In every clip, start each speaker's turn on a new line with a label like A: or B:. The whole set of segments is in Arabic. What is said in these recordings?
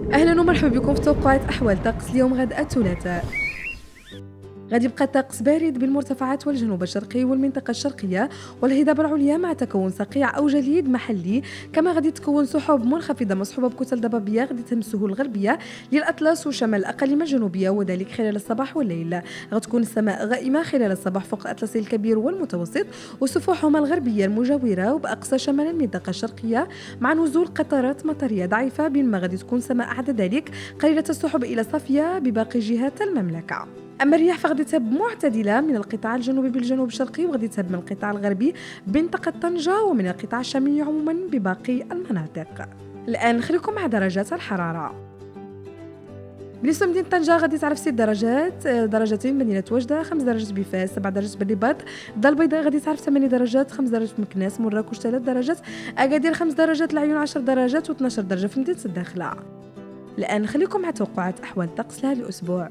A: اهلا ومرحبا بكم في توقعات احوال طقس اليوم غدا الثلاثاء. غادي يبقى الطقس بارد بالمرتفعات والجنوب الشرقي والمنطقة الشرقية والهضاب العليا مع تكون صقيع أو جليد محلي. كما غادي تكون سحب منخفضة مصحوبة بكتل ضبابية غادي تمسه الغربية للأطلس وشمال الأقاليم الجنوبية وذلك خلال الصباح والليل. غتكون السماء غائمة خلال الصباح فوق الأطلسي الكبير والمتوسط وسفوحهما الغربية المجاورة وبأقصى شمال المنطقة الشرقية مع نزول قطرات مطرية ضعيفة، بينما غادي تكون سماء عدا ذلك قليلة السحب إلى صافية بباقي جهات المملكة. أما الرياح فغادي تهب معتدلة من القطاع الجنوبي بالجنوب الشرقي وغادي تهب من القطاع الغربي بمنطقة طنجة ومن القطاع الشمالي عموما بباقي المناطق. الآن نخليكم مع درجات الحرارة. بالنسبة لمدينة طنجة غادي تعرف 6 درجات، درجتين مدينة وجدة، 5 درجات بفاس، 7 درجات بالرباط، الدار البيضاء غادي تعرف 8 درجات، 5 درجات في مكناس، مراكش 3 درجات، أكادير 5 درجات، العيون 10 درجات و12 درجة في مدينة الداخلة. الآن نخليكم مع توقعات أحوال الطقس لهذا الأسبوع.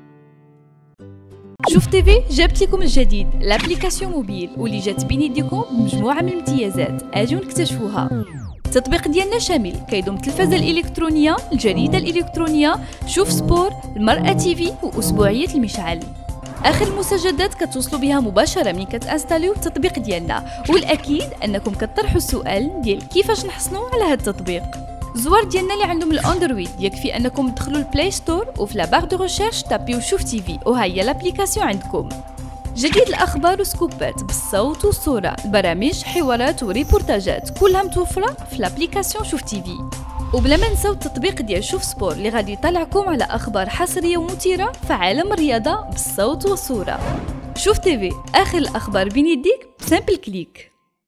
B: شوف تيفي جابت لكم الجديد لابليكاسيون موبيل واللي جات بين يديكم بمجموعه من الامتيازات، اجيو نكتشفوها. التطبيق ديالنا شامل كيضم التلفازه الالكترونيه، الجريده الالكترونيه، شوف سبور، المرأة تيفي واسبوعيه المشعل. اخر المستجدات كتوصلوا بها مباشره من كتانستاليو التطبيق ديالنا، والاكيد انكم كطرحوا السؤال ديال كيفاش نحصلوا على هذا التطبيق. الزوار ديالنا اللي عندهم الاندرويد يكفي انكم تدخلوا البلاي ستور وفي لا باغ دو ريشيرش تابيو شوف تيفي وها هي لابليكاسيون عندكم. جديد الاخبار وسكوبات بالصوت والصوره، البرامج، حوارات وريبورتاجات كلها متوفره في لابليكاسيون شوف تيفي. وبلا ما نساو التطبيق ديال شوف سبور اللي غادي يطلعكم على اخبار حصريه ومثيره في عالم الرياضه بالصوت والصوره. شوف تيفي اخر الاخبار بين يديك بسامبل كليك.